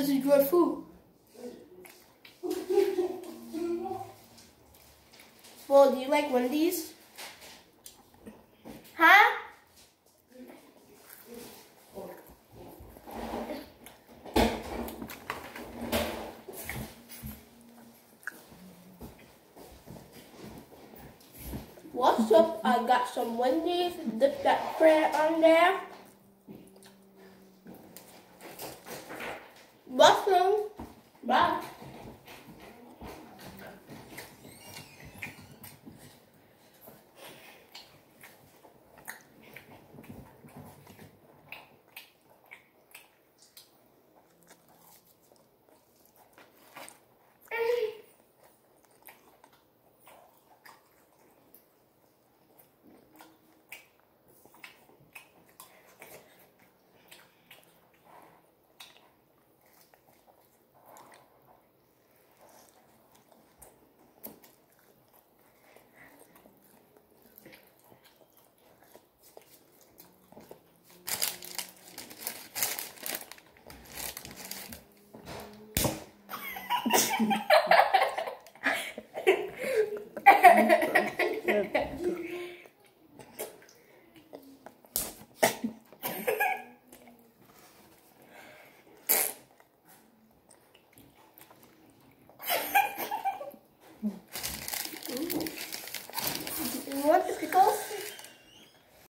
this is good food. Well, do you like Wendy's? Huh? What's up? I got some Wendy's. Dip that bread on there. Awesome. Bye. You want the pickles?